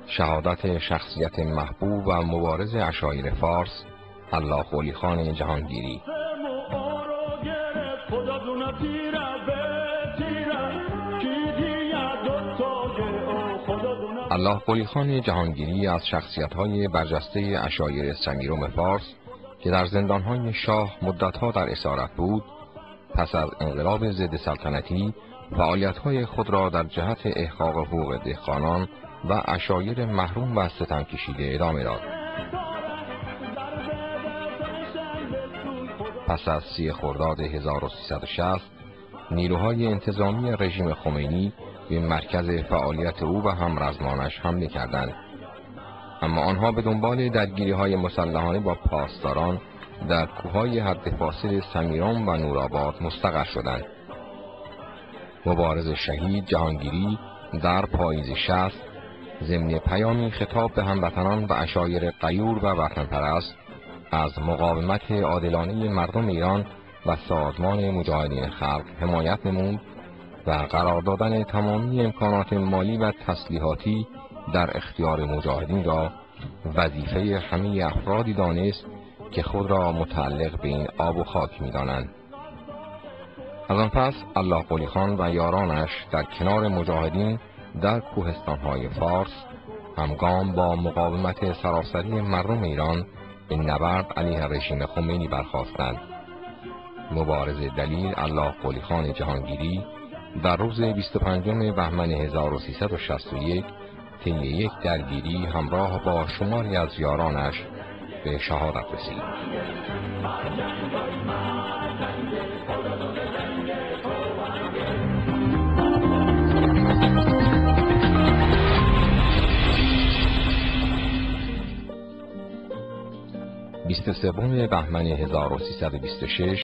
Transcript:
شهادت شخصیت محبوب و مبارز عشایر فارس، الله قلی خان جهانگیری. الله قلی خان جهانگیری از شخصیت‌های برجسته عشایر سمیرم فارس که در زندان‌های شاه مدت‌ها در اسارت بود، پس از انقلاب ضد سلطنتی فعالیت‌های خود را در جهت احقاق حقوق دهقانان و عشایر محروم و ستم کشیده ادامه داد. پس از 30 خرداد 1360 نیروهای انتظامی رژیم خمینی به مرکز فعالیت او و همرزمانش حمله کردند، اما آنها به دنبال درگیری‌های مسلحانه با پاسداران در کوههای حد فاصل سمیرم و نورآباد مستقر شدند. مبارز شهید جهانگیری در پاییز 60 ضمن پیامی خطاب به هموطنان و عشایر غیور و وطنپرست از مقاومت عادلانه مردم ایران و سازمان مجاهدین خلق حمایت نمود و قرار دادن تمامی امکانات مالی و تسلیحاتی در اختیار مجاهدین را وظیفه همه افرادی دانست که خود را متعلق به این آب و خاک می‌دانند. از آن پس الله قلی خان و یارانش در کنار مجاهدین در کوهستان‌های فارس همگام با مقاومت سراسری مردم ایران به نبرد علیه رژیم خمینی برخاستند. مبارز دلیر الله قلی خان جهانگیری در روز 25 بهمن 1361 طی یک درگیری همراه با شماری از یارانش به شهادت رسید. 23 بهمن 1326